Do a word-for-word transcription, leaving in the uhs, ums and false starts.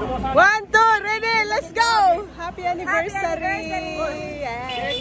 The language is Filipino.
One, two, ready, let's go! Happy anniversary! Happy anniversary. Yes.